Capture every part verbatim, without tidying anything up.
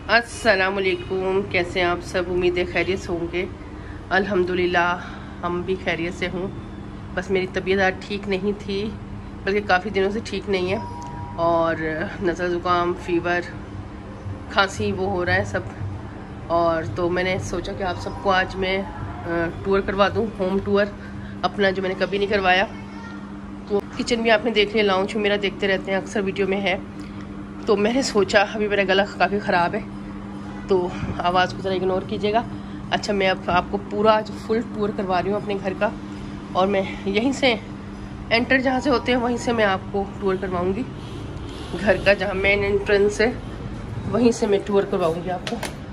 अस्सलामुअलैकुम, कैसे हैं आप सब। उम्मीद है खैरियत से होंगे। अल्हम्दुलिल्लाह हम भी खैरियत से हूँ। बस मेरी तबीयत आज ठीक नहीं थी, बल्कि काफ़ी दिनों से ठीक नहीं है, और नज़ला ज़ुकाम, फीवर, खांसी वो हो रहा है सब। और तो मैंने सोचा कि आप सबको आज मैं टूर करवा दूँ, होम टूर अपना, जो मैंने कभी नहीं करवाया। तो किचन भी आपने देख लिया, लाउंज भी मेरा देखते रहते हैं, अक्सर वीडियो में है। तो मैंने सोचा, अभी मेरा गला काफ़ी ख़राब है तो आवाज़ को ज़रा इग्नोर कीजिएगा। अच्छा, मैं अब आपको पूरा आज फुल टूर करवा रही हूँ अपने घर का, और मैं यहीं से एंटर जहाँ से होते हैं वहीं से मैं आपको टूर करवाऊँगी घर का। जहाँ मेन एंट्रेंस है वहीं से मैं टूर करवाऊँगी आपको।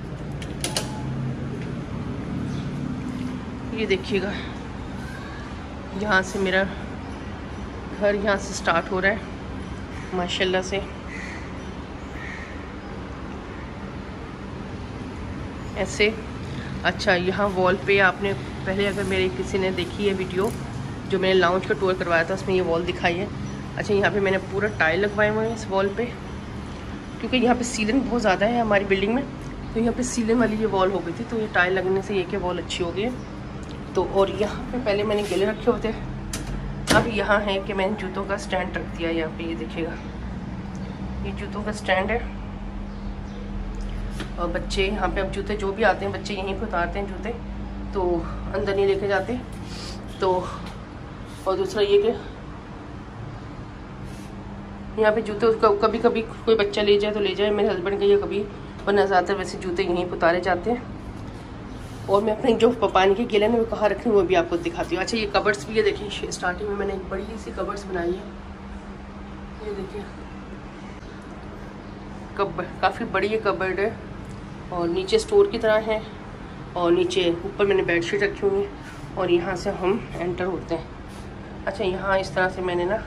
ये देखिएगा, यहाँ से मेरा घर यहाँ से स्टार्ट हो रहा है माशाल्लाह से। ऐसे अच्छा, यहाँ वॉल पे आपने पहले अगर मेरे किसी ने देखी है वीडियो जो मैंने लाउंज का टूर करवाया था, उसमें ये वॉल दिखाई है। अच्छा, यहाँ पे मैंने पूरा टाइल लगवाए हुए हैं इस वॉल पे, क्योंकि यहाँ पे सीलिंग बहुत ज़्यादा है हमारी बिल्डिंग में, तो यहाँ पे सीलिंग वाली ये वॉल हो गई थी, तो ये टाइल लगने से ये कि वॉल अच्छी हो गई है। तो और यहाँ पे पहले मैंने गिले रखे होते, अब यहाँ है कि मैंने जूतों का स्टैंड रख दिया। यहाँ पे ये देखिएगा, ये जूतों का स्टैंड है। और बच्चे यहाँ पे अब जूते जो भी आते हैं बच्चे यहीं पे उतारते हैं जूते, तो अंदर नहीं लेके जाते। तो और दूसरा ये कि यहाँ पे जूते कभी कभी कोई बच्चा ले जाए तो ले जाए, मेरे हस्बैंड के, ये कभी, वरना ज़्यादातर वैसे जूते यहीं पे उतारे जाते हैं। और मैं अपने जो पानी के गिले ने वो कहाँ रखे हैं वो भी आपको दिखाती हूँ। अच्छा, ये कबर्ड्स भी, ये देखिए स्टार्टिंग में मैंने एक बड़ी सी कबर्ड्स बनाई है। ये देखिए कबर्ड, काफ़ी बड़ी ये कबर्ड है, और नीचे स्टोर की तरह है, और नीचे ऊपर मैंने बेडशीट रखी हुई है, और यहाँ से हम एंटर होते हैं। अच्छा, यहाँ इस तरह से मैंने ना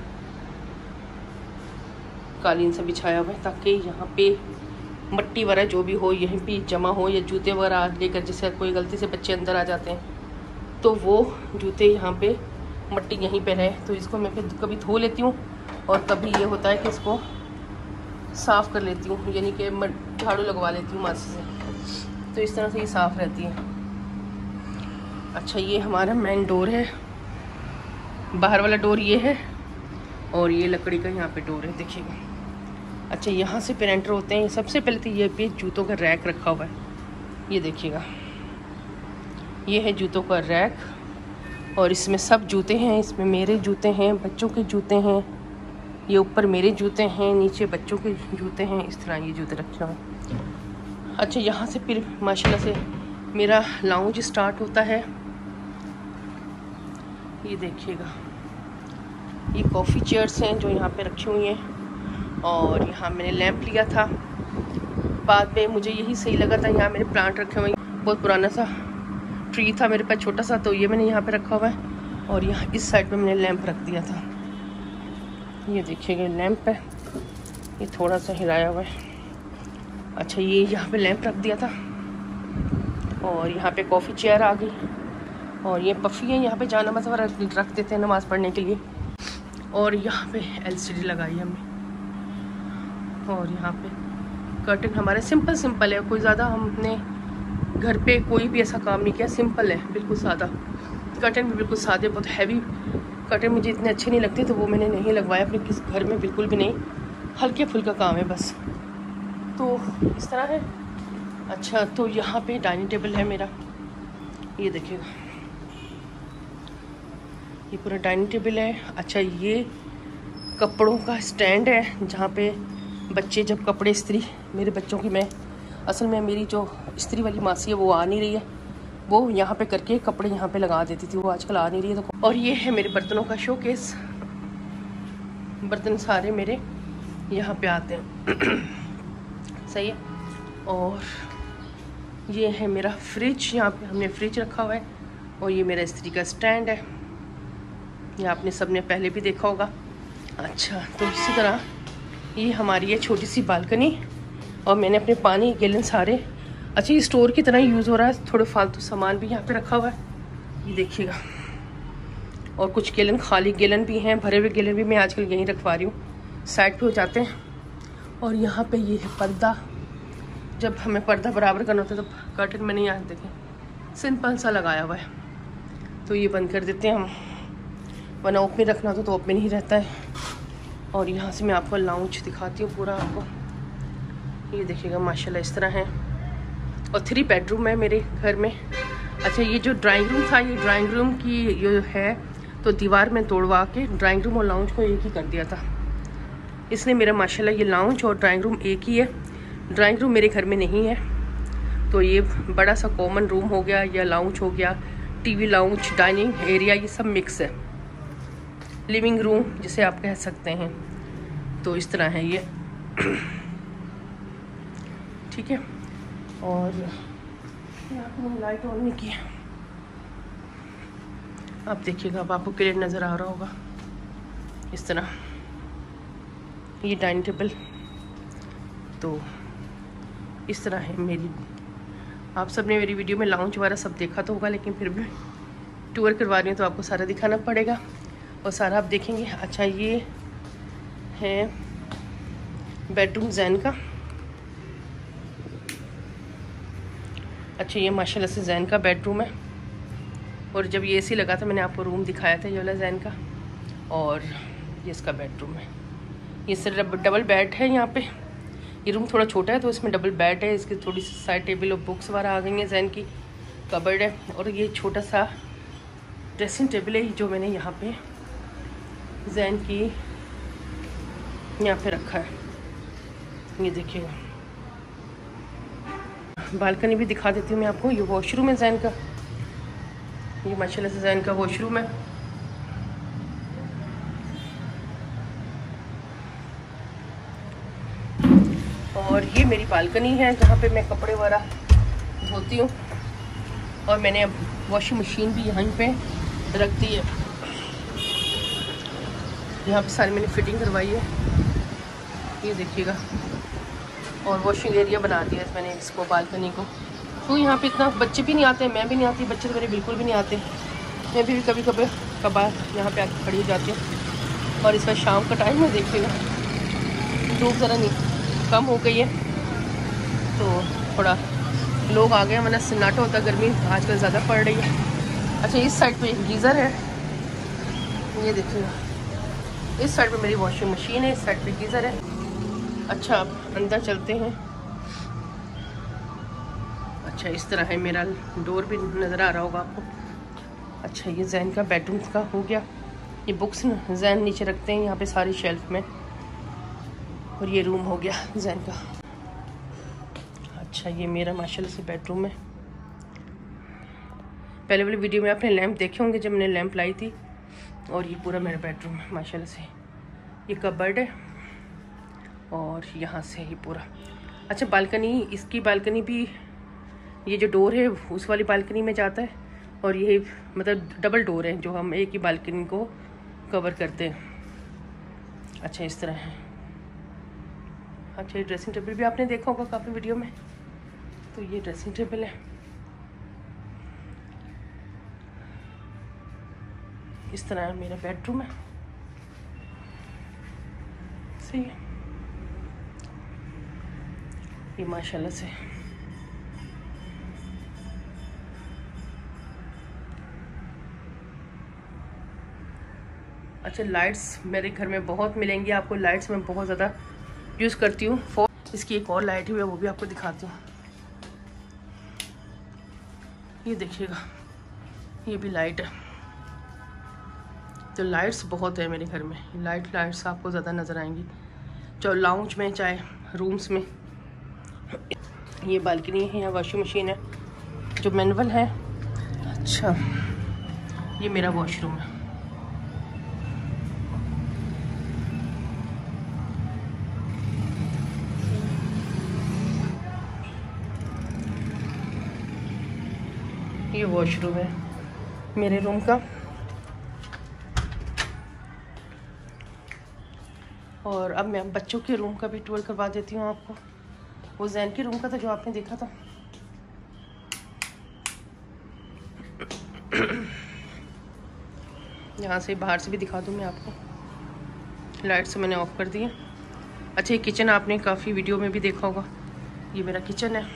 कालीन से बिछाया हुआ है, ताकि यहाँ पे मट्टी वगैरह जो भी हो यहीं पे जमा हो, या जूते वगैरह लेकर, जैसे कोई गलती से बच्चे अंदर आ जाते हैं तो वो जूते यहाँ पे मट्टी यहीं पे रहे। तो इसको मैं फिर कभी धो लेती हूँ, और कभी ये होता है कि इसको साफ़ कर लेती हूँ, यानी कि झाड़ू लगवा लेती हूँ मासी से, तो इस तरह से ये साफ़ रहती है। अच्छा, ये हमारा मेन डोर है, बाहर वाला डोर ये है, और ये लकड़ी का यहाँ पे डोर है, देखिएगा। अच्छा, यहाँ से फिर एंटर होते हैं। सबसे पहले तो ये पे जूतों का रैक रखा हुआ है, ये देखिएगा, ये है जूतों का रैक, और इसमें सब जूते हैं। इसमें मेरे जूते हैं, बच्चों के जूते हैं, ये ऊपर मेरे जूते हैं, नीचे बच्चों के जूते हैं, इस तरह ये जूते रखे हुए हैं। अच्छा, यहाँ से फिर माशाल्लाह से मेरा लाउंज स्टार्ट होता है। ये देखिएगा, ये कॉफ़ी चेयर्स हैं जो यहाँ पे रखी हुई हैं, और यहाँ मैंने लैंप लिया था, बाद में मुझे यही सही लगा था। यहाँ मेरे प्लांट रखे हुए हैं, बहुत पुराना सा ट्री था मेरे पास छोटा सा, तो ये मैंने यहाँ पे रखा हुआ है, और यहाँ इस साइड पे मैंने लैंप रख दिया था। ये देखिएगा लैंप है, ये थोड़ा सा हिलाया हुआ है। अच्छा, ये यहाँ पे लैंप रख दिया था, और यहाँ पे कॉफ़ी चेयर आ गई, और ये पफ़ी है, यहाँ पे जाना मतलब रख, रख देते हैं नमाज़ पढ़ने के लिए। और यहाँ पे एलसीडी लगाई है हमने, और यहाँ पे कर्टन हमारे सिंपल सिंपल है, कोई ज़्यादा हमने घर पे कोई भी ऐसा काम नहीं किया, सिंपल है, बिल्कुल सादा। कर्टन भी बिल्कुल सादे, बहुत हैवी कर्टन मुझे इतने अच्छे नहीं लगते, तो वो मैंने नहीं लगवाया अपने किस घर में, बिल्कुल भी नहीं, हल्के फुल्का काम है बस। तो इस तरह है। अच्छा, तो यहाँ पे डाइनिंग टेबल है मेरा, ये देखिएगा, ये पूरा डाइनिंग टेबल है। अच्छा, ये कपड़ों का स्टैंड है, जहाँ पे बच्चे जब कपड़े इस्त्री, मेरे बच्चों की, मैं असल में मेरी जो इस्त्री वाली मासी है वो आ नहीं रही है, वो यहाँ पे करके कपड़े यहाँ पे लगा देती थी, वो आजकल आ नहीं रही है। तो और ये है मेरे बर्तनों का शोकेस, बर्तन सारे मेरे यहाँ पे आते हैं सही है। और ये है मेरा फ्रिज, यहाँ पे हमने फ्रिज रखा हुआ है, और ये मेरा इस्त्री का स्टैंड है, ये आपने सबने पहले भी देखा होगा। अच्छा, तो इसी तरह ये हमारी है छोटी सी बालकनी, और मैंने अपने पानी गैलन सारे, अच्छा ये स्टोर की तरह यूज़ हो रहा है, थोड़े फालतू सामान भी यहाँ पे रखा हुआ है, ये देखिएगा। और कुछ गैलन खाली गैलन भी हैं, भरे हुए गैलन भी मैं आजकल यहीं रखवा रही हूँ, साइड पे हो जाते हैं। और यहाँ पे ये है पर्दा, जब हमें पर्दा बराबर करना होता है तो कर्टन में नहीं आते देखें, सिंपल सा लगाया हुआ है, तो ये बंद कर देते हैं हम, वरना ओपन रखना तो तो ओपन ही रहता है। और यहाँ से मैं आपको लाउंज दिखाती हूँ पूरा आपको, ये देखिएगा माशाल्लाह इस तरह है। और थ्री बेडरूम है मेरे घर में। अच्छा, ये जो ड्राइंग रूम था, ये ड्राइंग रूम की जो है तो दीवार में तोड़वा के ड्राइंग रूम और लाउंज को एक ही कर दिया था, इसलिए मेरा माशाल्लाह ये लाउंज और ड्राइंग रूम एक ही है। ड्राइंग रूम मेरे घर में नहीं है, तो ये बड़ा सा कॉमन रूम हो गया या लाउंज हो गया, टीवी लाउंज, डाइनिंग एरिया, ये सब मिक्स है, लिविंग रूम जिसे आप कह सकते हैं। तो इस तरह है ये, ठीक है। और यहाँ पर मैंने लाइट ऑन नहीं किया, आप देखिएगा, अब आपको क्लियर नज़र आ रहा होगा इस तरह। ये डाइनिंग टेबल तो इस तरह है मेरी। आप सब ने मेरी वीडियो में लाउंज वगैरह सब देखा तो होगा, लेकिन फिर भी टूर करवा रही हूँ तो आपको सारा दिखाना पड़ेगा और सारा आप देखेंगे। अच्छा, ये है बेडरूम जैन का। अच्छा, ये माशाल्लाह से जैन का बेडरूम है। और जब ये एसी लगा था मैंने आपको रूम दिखाया था ये वाला जैन का, और ये इसका बेडरूम है। ये सिर्फ डबल बेड है यहाँ पे। ये रूम थोड़ा छोटा है तो इसमें डबल बेड है, इसकी थोड़ी सी साइड टेबल और बुक्स वगैरह आ गई हैं, जैन की कबर्ड है। और ये छोटा सा ड्रेसिंग टेबल है जो मैंने यहाँ पे जैन की यहाँ पे रखा है, ये देखिएगा। बालकनी भी दिखा देती हूँ मैं आपको। ये वॉशरूम है जैन का, ये माशाल्लाह से जैन का वॉशरूम है। और ये मेरी बालकनी है जहाँ पे मैं कपड़े वगैरह धोती हूँ। और मैंने अब वॉशिंग मशीन भी यहीं पे रख दी है, यहाँ पे सारी मैंने फिटिंग करवाई है, ये देखिएगा। और वॉशिंग एरिया बना दिया है मैंने इसको, बालकनी को। तो यहाँ पे इतना बच्चे भी नहीं आते, मैं भी नहीं आती, बच्चे तो मेरे बिल्कुल भी नहीं आते। मैं भी कभी कभी कबार यहाँ पे आके खड़ी हो जाती हूँ। और इस वक्त शाम का टाइम है, देखिएगा धूप ज़रा नहीं कम हो गई है तो थोड़ा लोग आ गए, वरना सन्नाटा होता, गर्मी आजकल ज़्यादा पड़ रही है। अच्छा, इस साइड पे गीज़र है, ये देखिएगा। इस साइड पे मेरी वॉशिंग मशीन है, इस साइड पे गीज़र है। अच्छा, अब अंदर चलते हैं। अच्छा, इस तरह है, मेरा डोर भी नज़र आ रहा होगा आपको। अच्छा, ये जैन का बेडरूम का हो गया। ये बुक्स जैन नीचे रखते हैं यहाँ पे सारी शेल्फ में। और ये रूम हो गया जैन का। अच्छा, ये मेरा माशाल्लाह से बेडरूम है। पहले वाली वीडियो में आपने लैंप देखे होंगे जब मैंने लैंप लाई थी। और ये पूरा मेरा बेडरूम है माशाल्लाह से। ये कबर्ड है और यहाँ से ये पूरा। अच्छा, बालकनी, इसकी बालकनी भी, ये जो डोर है उस वाली बालकनी में जाता है, और ये मतलब डबल डोर है जो हम एक ही बालकनी को कवर करते हैं। अच्छा, इस तरह है। अच्छा, ये ड्रेसिंग टेबल भी आपने देखा होगा काफ़ी वीडियो में, तो ये ड्रेसिंग टेबल है। इस तरह मेरा बेडरूम है, सही है ये माशाल्लाह से। अच्छा, लाइट्स मेरे घर में बहुत मिलेंगी आपको। लाइट्स मैं बहुत ज़्यादा यूज़ करती हूँ। फोर इसकी एक और लाइट है, वो भी आपको दिखाती हूँ। ये देखिएगा, ये भी लाइट है। तो लाइट्स बहुत है मेरे घर में। लाइट लाइट्स आपको ज़्यादा नज़र आएंगी, चाहे लाउंज में चाहे रूम्स में। ये बालकनी है, यहाँ वॉशिंग मशीन है जो मैनुअल है। अच्छा, ये मेरा वॉशरूम है। ये वॉशरूम है मेरे रूम का। और अब मैं बच्चों के रूम का भी टूर करवा देती हूँ आपको। वो जैन के रूम का था जो आपने देखा था। यहाँ से बाहर से भी दिखा दूँ मैं आपको। लाइट से मैंने ऑफ कर दी है। अच्छा, ये किचन आपने काफ़ी वीडियो में भी देखा होगा। ये मेरा किचन है।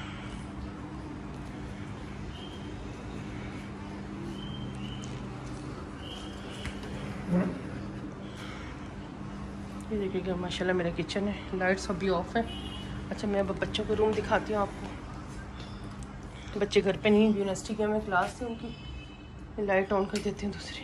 ये देखिएगा माशाल्लाह मेरा किचन है। लाइट्स अभी ऑफ है। अच्छा मैं अब बच्चों के रूम दिखाती हूँ आपको। बच्चे घर पे नहीं, यूनिवर्सिटी के में क्लास थी उनकी। लाइट ऑन कर देती हूँ दूसरी।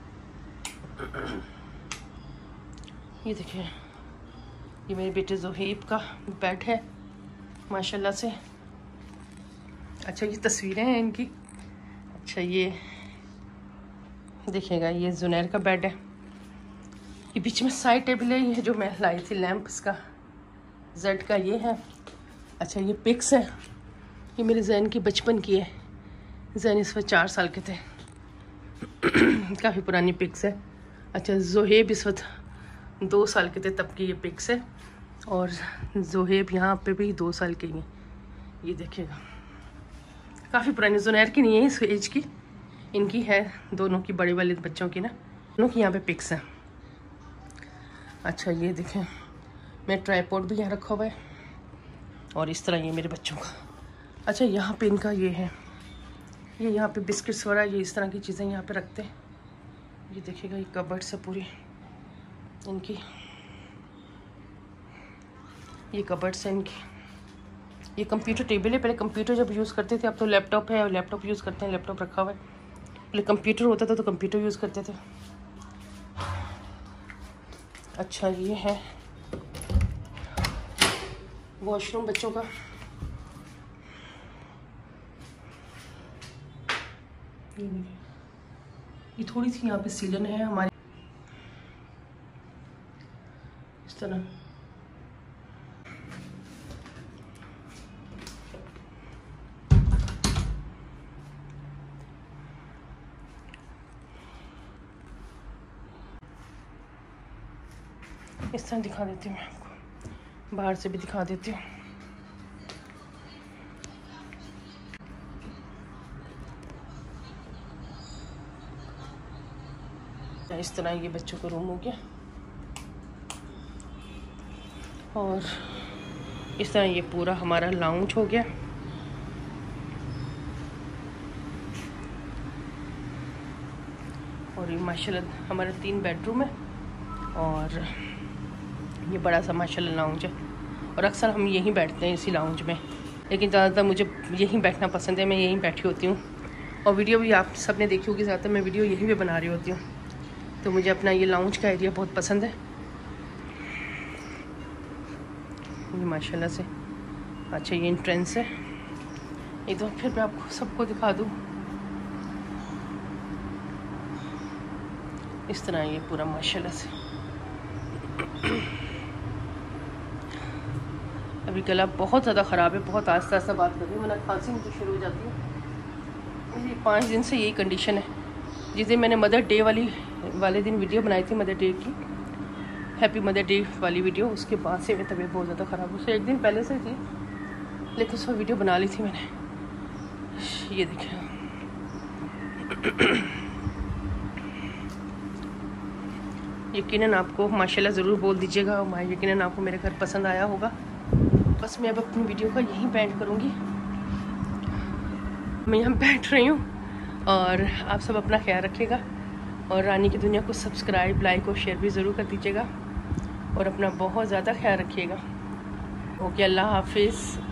ये देखिए ये मेरे बेटे ज़ोहेब का बेड है माशाल्लाह से। अच्छा ये तस्वीरें हैं इनकी। अच्छा ये देखिएगा ये जुनैर का बेड है। ये बीच में साइड टेबल है, ये जो मैं लाई थी लैंप इसका जेड का ये है। अच्छा ये पिक्स है, ये मेरे जैन की बचपन की है। जैन इस वक्त चार साल के थे। काफ़ी पुरानी पिक्स है। अच्छा ज़ोहेब इस वक्त दो साल के थे तब की ये पिक्स है। और ज़ोहेब यहाँ पे भी दो साल के ही हैं। ये देखिएगा काफ़ी पुरानी, जुनैर की नहीं है इस एज की, इनकी है दोनों की, बड़े वाले बच्चों की ना, दोनों की यहाँ पे पिक्स हैं। अच्छा ये देखें मैं ट्राईपॉड भी यहाँ रखा हुआ है। और इस तरह ये मेरे बच्चों का। अच्छा यहाँ पे इनका ये है, ये यहाँ पे बिस्किट्स वगैरह ये इस तरह की चीज़ें यहाँ पे रखते हैं। ये देखिएगा ये कबर्ड से पूरी इनकी, ये कबर्ड से इनकी। ये कंप्यूटर टेबल है, पहले कंप्यूटर जब यूज़ करते थे, अब तो लैपटॉप है और लैपटॉप यूज़ करते हैं। लैपटॉप रखा हुआ है, पहले कंप्यूटर होता था तो कंप्यूटर यूज़ करते थे। अच्छा ये है वॉशरूम बच्चों का। ये ये थोड़ी सी यहाँ पे सीलन है हमारी इस तरह। इस तरह दिखा देती हूँ मैं आपको, बाहर से भी दिखा देती हूँ। इस तरह ये बच्चों का रूम हो गया। और इस तरह ये पूरा हमारा लाउंज हो गया। और ये माशाल्लाह हमारे तीन बेडरूम है और ये बड़ा सा माशाल्लाह लाउंज है। और अक्सर हम यहीं बैठते हैं इसी लाउंज में, लेकिन ज़्यादातर मुझे यहीं बैठना पसंद है। मैं यहीं बैठी होती हूँ और वीडियो भी आप सब ने देखी होगी, ज़्यादातर मैं वीडियो यहीं पे बना रही होती हूँ। तो मुझे अपना ये लाउंज का एरिया बहुत पसंद है ये माशाल्लाह से। अच्छा ये एंट्रेंस है। ये तो फिर मैं आपको सबको दिखा दूँ। इस तरह ये पूरा माशाल्लाह से। अभी गला बहुत ज़्यादा ख़राब है, बहुत आस्ता आस्ता बात कर रही हूँ, वरना खांसी मुझे शुरू हो जाती है। मेरी पाँच दिन से यही कंडीशन है। जिस दिन मैंने मदर डे वाली वाले दिन वीडियो बनाई थी, मदर डे की, हैप्पी मदर डे वाली वीडियो, उसके बाद से मेरी तबीयत बहुत ज़्यादा ख़राब। उससे एक दिन पहले से थी, लेकिन उस पर वीडियो बना ली थी मैंने। ये देखिए यकीनन आपको माशाल्लाह ज़रूर बोल दीजिएगा, यकीनन आपको मेरे घर पसंद आया होगा। बस मैं अब अपनी वीडियो का यहीं बैंड करूँगी। मैं यहाँ बैठ रही हूँ और आप सब अपना ख्याल रखिएगा और रानी की दुनिया को सब्सक्राइब, लाइक और शेयर भी ज़रूर कर दीजिएगा और अपना बहुत ज़्यादा ख्याल रखिएगा। ओके, अल्लाह हाफिज़।